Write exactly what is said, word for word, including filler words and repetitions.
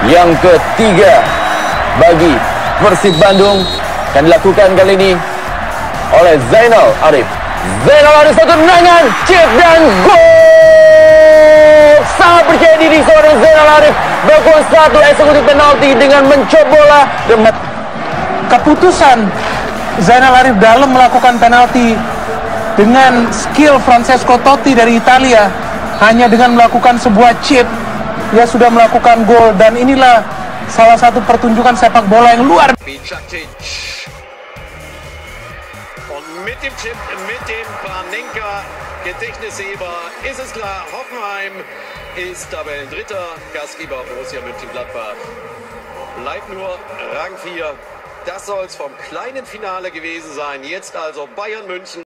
yang ketiga bagi Persib Bandung akan dilakukan kali ini oleh Zainal Arif. Zainal Arif satu tendangan, chip dan gol. Sangat percaya diri seorang Zainal Arif melakukan satu eksekusi penalti dengan mencop bola. Keputusan Zainal Arif dalam melakukan penalti dengan skill Francesco Totti dari Italia, hanya dengan melakukan sebuah chip dia sudah melakukan gol, dan inilah salah satu pertunjukan sepak bola yang luar biasa. Und mit dem Chip, mit dem Panenka Gedächtnisheber ist es klar, Hoffenheim ist Tabellendritter, Gastgeber Borussia Mönchengladbach bleibt nur Rang vier. Das soll es vom kleinen Finale gewesen sein. Jetzt also Bayern München.